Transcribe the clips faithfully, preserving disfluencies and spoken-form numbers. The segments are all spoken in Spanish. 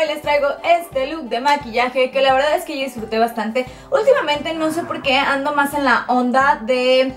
hoy les traigo este look de maquillaje que la verdad es que yo disfruté bastante. Últimamente no sé por qué ando más en la onda de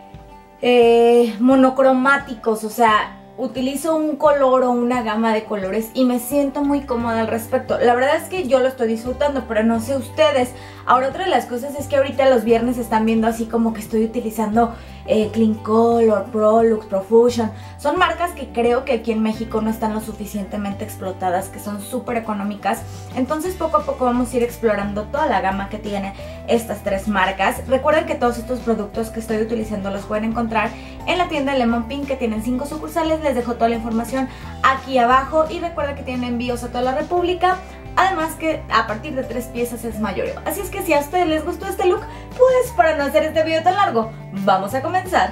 eh, monocromáticos, o sea, utilizo un color o una gama de colores y me siento muy cómoda al respecto. La verdad es que yo lo estoy disfrutando, pero no sé ustedes. Ahora, otra de las cosas es que ahorita los viernes están viendo así como que estoy utilizando eh, Clean Color, Prolux, Profusion. Son marcas que creo que aquí en México no están lo suficientemente explotadas, que son súper económicas. Entonces poco a poco vamos a ir explorando toda la gama que tiene estas tres marcas. Recuerden que todos estos productos que estoy utilizando los pueden encontrar en la tienda Lemon Pink, que tienen cinco sucursales. Les dejo toda la información aquí abajo y recuerda que tienen envíos a toda la república. Además que a partir de tres piezas es mayoreo. Así es que si a ustedes les gustó este look, pues para no hacer este video tan largo, vamos a comenzar.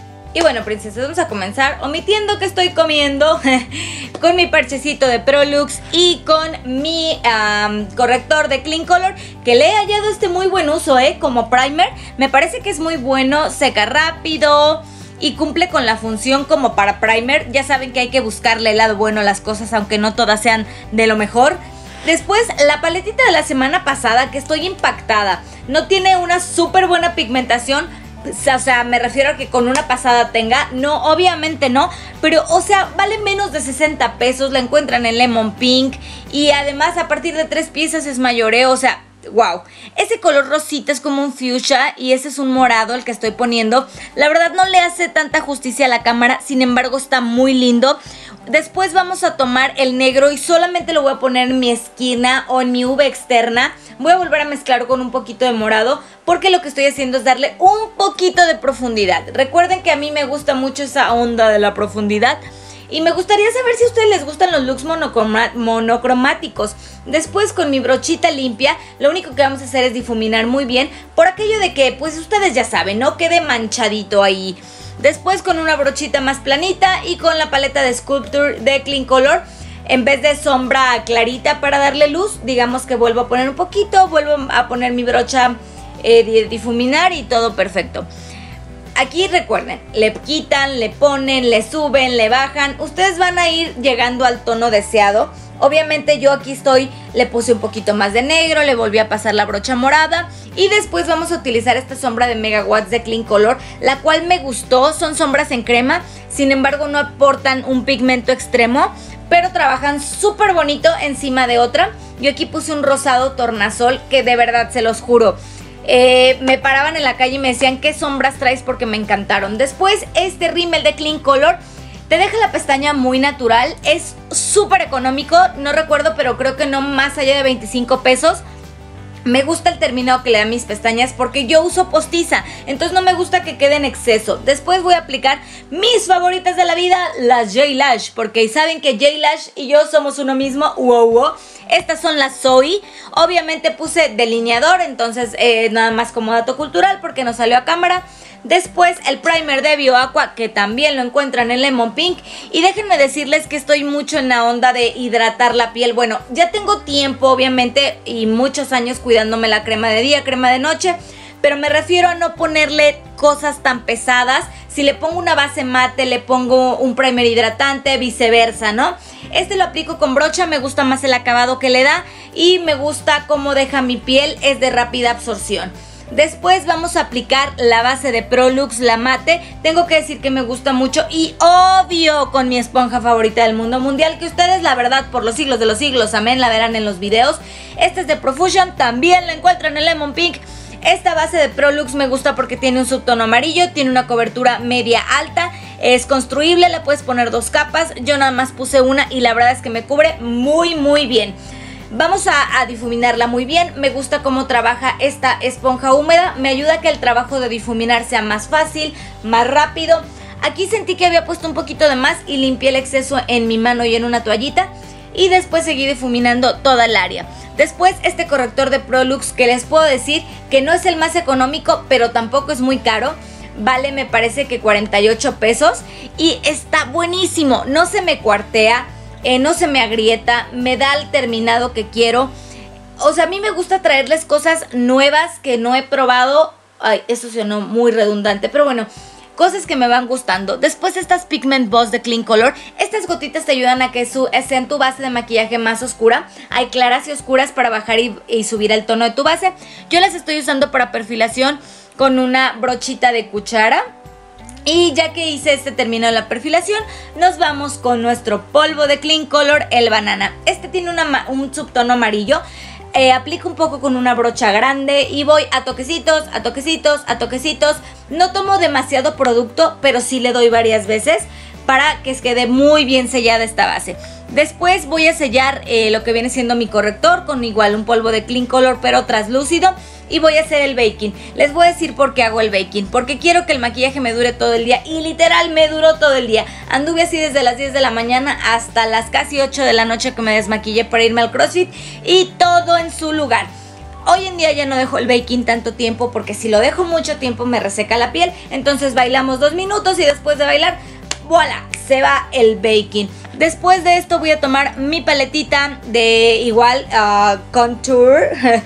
Y bueno, princesas, vamos a comenzar omitiendo que estoy comiendo con mi parchecito de Prolux y con mi um, corrector de Clean Color, que le he hallado este muy buen uso, ¿eh? Como primer, me parece que es muy bueno, seca rápido y cumple con la función como para primer. Ya saben que hay que buscarle el lado bueno a las cosas, aunque no todas sean de lo mejor. Después, la paletita de la semana pasada, que estoy impactada. No tiene una súper buena pigmentación. O sea, me refiero a que con una pasada tenga. No, obviamente no. Pero, o sea, vale menos de sesenta pesos. La encuentran en Lemon Pink. Y además, a partir de tres piezas es mayoreo. O sea, wow. Ese color rosita es como un fuchsia y ese es un morado el que estoy poniendo. La verdad no le hace tanta justicia a la cámara. Sin embargo, está muy lindo. Después vamos a tomar el negro y solamente lo voy a poner en mi esquina o en mi V externa. Voy a volver a mezclar con un poquito de morado porque lo que estoy haciendo es darle un poquito de profundidad. Recuerden que a mí me gusta mucho esa onda de la profundidad. Y me gustaría saber si a ustedes les gustan los looks monocromáticos. Después, con mi brochita limpia, lo único que vamos a hacer es difuminar muy bien. Por aquello de que, pues ustedes ya saben, no quede manchadito ahí. Después, con una brochita más planita y con la paleta de Sculpture de Clean Color, en vez de sombra clarita para darle luz, digamos que vuelvo a poner un poquito, vuelvo a poner mi brocha eh, de difuminar y todo perfecto. Aquí recuerden, le quitan, le ponen, le suben, le bajan. Ustedes van a ir llegando al tono deseado. Obviamente yo aquí estoy, le puse un poquito más de negro, le volví a pasar la brocha morada. Y después vamos a utilizar esta sombra de Megawatts de Clean Color, la cual me gustó. Son sombras en crema, sin embargo no aportan un pigmento extremo, pero trabajan súper bonito encima de otra. Yo aquí puse un rosado tornasol que de verdad se los juro. Eh, me paraban en la calle y me decían ¿qué sombras traes? Porque me encantaron. Después este rímel de Clean Color te deja la pestaña muy natural. Es súper económico, no recuerdo, pero creo que no más allá de veinticinco pesos. Me gusta el terminado que le da a mis pestañas porque yo uso postiza, entonces no me gusta que quede en exceso. Después voy a aplicar mis favoritas de la vida, las J-Lash, porque saben que J-Lash y yo somos uno mismo. Wow, wow. Estas son las Zoe. Obviamente puse delineador, entonces eh, nada más como dato cultural porque no salió a cámara. Después el primer de BioAqua, que también lo encuentran en Lemon Pink. Y déjenme decirles que estoy mucho en la onda de hidratar la piel. Bueno, ya tengo tiempo obviamente y muchos años cuidándome la crema de día, crema de noche, pero me refiero a no ponerle cosas tan pesadas. Si le pongo una base mate, le pongo un primer hidratante, viceversa, ¿no? Este lo aplico con brocha, me gusta más el acabado que le da y me gusta cómo deja mi piel, es de rápida absorción. Después vamos a aplicar la base de Prolux, la mate. Tengo que decir que me gusta mucho y obvio con mi esponja favorita del mundo mundial, que ustedes la verdad por los siglos de los siglos, amén, la verán en los videos. Esta es de Profusion, también la encuentran en Lemon Pink. Esta base de Prolux me gusta porque tiene un subtono amarillo, tiene una cobertura media alta, es construible, le puedes poner dos capas. Yo nada más puse una y la verdad es que me cubre muy muy bien. Vamos a, a difuminarla muy bien. Me gusta cómo trabaja esta esponja húmeda. Me ayuda a que el trabajo de difuminar sea más fácil, más rápido. Aquí sentí que había puesto un poquito de más y limpié el exceso en mi mano y en una toallita. Y después seguí difuminando toda el área. Después este corrector de Prolux, que les puedo decir que no es el más económico, pero tampoco es muy caro. Vale, me parece que cuarenta y ocho pesos y está buenísimo. No se me cuartea. Eh, no se me agrieta, me da el terminado que quiero. O sea, a mí me gusta traerles cosas nuevas que no he probado. Ay, eso sonó muy redundante, pero bueno, cosas que me van gustando. Después estas Pigment Boss de Clean Color. Estas gotitas te ayudan a que su, sean tu base de maquillaje más oscura. Hay claras y oscuras para bajar y, y subir el tono de tu base. Yo las estoy usando para perfilación con una brochita de cuchara. Y ya que hice este término de la perfilación, nos vamos con nuestro polvo de Clean Color, el banana. Este tiene una, un subtono amarillo. Eh, aplico un poco con una brocha grande y voy a toquecitos, a toquecitos, a toquecitos. No tomo demasiado producto, pero sí le doy varias veces para que quede muy bien sellada esta base. Después voy a sellar eh, lo que viene siendo mi corrector con igual un polvo de Clean Color pero translúcido. Y voy a hacer el baking. Les voy a decir por qué hago el baking. Porque quiero que el maquillaje me dure todo el día. Y literal me duró todo el día. Anduve así desde las diez de la mañana hasta las casi ocho de la noche que me desmaquillé para irme al CrossFit. Y todo en su lugar. Hoy en día ya no dejo el baking tanto tiempo, porque si lo dejo mucho tiempo me reseca la piel. Entonces bailamos dos minutos y después de bailar, ¡voilà!, se va el baking. Después de esto voy a tomar mi paletita de igual uh, Contour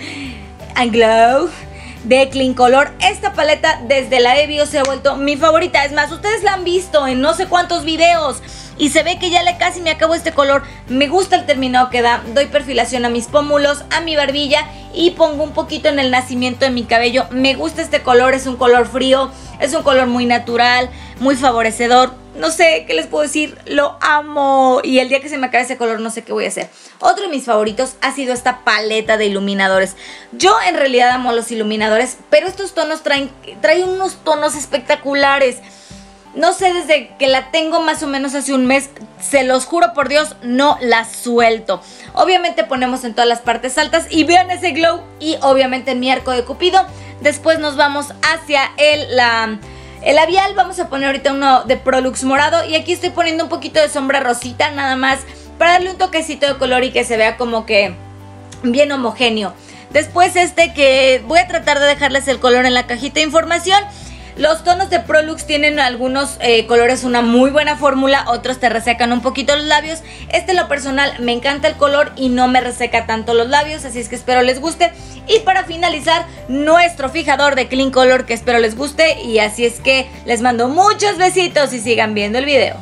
and Glow de Clean Color. Esta paleta desde la Ebio se ha vuelto mi favorita. Es más, ustedes la han visto en no sé cuántos videos y se ve que ya le casi me acabó este color. Me gusta el terminado que da. Doy perfilación a mis pómulos, a mi barbilla y pongo un poquito en el nacimiento de mi cabello. Me gusta este color, es un color frío, es un color muy natural, muy favorecedor. No sé qué les puedo decir, lo amo. Y el día que se me acabe ese color no sé qué voy a hacer. Otro de mis favoritos ha sido esta paleta de iluminadores. Yo en realidad amo los iluminadores, pero estos tonos traen, traen unos tonos espectaculares. No sé, desde que la tengo más o menos hace un mes, se los juro por Dios, no la suelto. Obviamente ponemos en todas las partes altas y vean ese glow. Y obviamente en mi arco de cupido. Después nos vamos hacia el... la... el labial. Vamos a poner ahorita uno de Prolux morado. Y aquí estoy poniendo un poquito de sombra rosita, nada más para darle un toquecito de color y que se vea como que bien homogéneo. Después este que voy a tratar de dejarles el color en la cajita de información. Los tonos de Prolux tienen algunos eh, colores, una muy buena fórmula, otros te resecan un poquito los labios. Este en lo personal me encanta el color y no me reseca tanto los labios, así es que espero les guste. Y para finalizar, nuestro fijador de Clean Color, que espero les guste. Y así es que les mando muchos besitos y sigan viendo el video.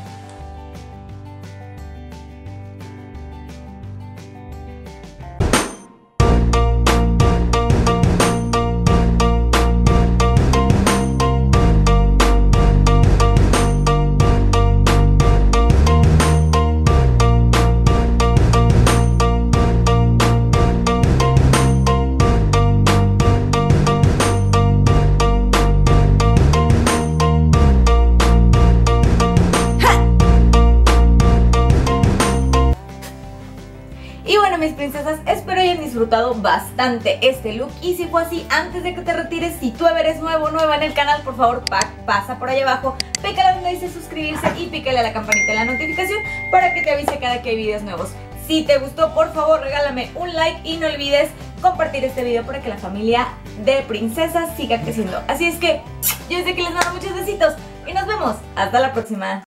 Y bueno, mis princesas, espero hayan disfrutado bastante este look. Y si fue así, antes de que te retires, si tú eres nuevo o nueva en el canal, por favor, pa pasa por ahí abajo, pícale donde dice suscribirse y pícale a la campanita de la notificación para que te avise cada que hay videos nuevos. Si te gustó, por favor, regálame un like y no olvides compartir este video para que la familia de princesas siga creciendo. Así es que yo desde aquí les mando muchos besitos y nos vemos. Hasta la próxima.